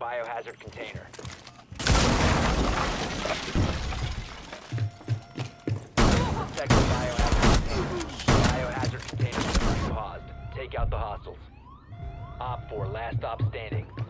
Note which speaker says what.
Speaker 1: biohazard container. Protect the biohazard container. Biohazard container is paused. Take out the hostiles. Op 4, last stop standing.